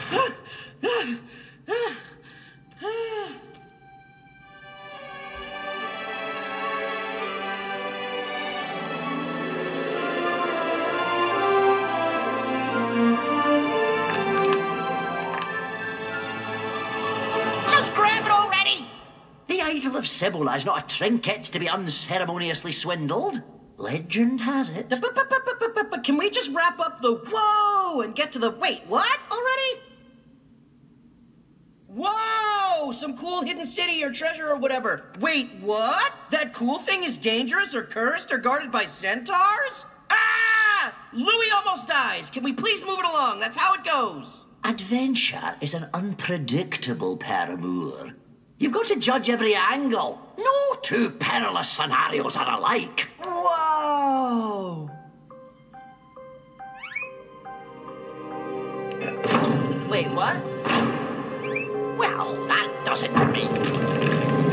The idol of Cibola is not a trinket to be unceremoniously swindled. Legend has it. But can we just wrap up the whoa and get to the wait, what already? Whoa! Some cool hidden city or treasure or whatever. Wait, what? That cool thing is dangerous or cursed or guarded by centaurs? Ah! Louis almost dies. Can we please move it along? That's how it goes. Adventure is an unpredictable paramour. You've got to judge every angle. No two perilous scenarios are alike. Whoa! Wait, what? Well, that doesn't mean...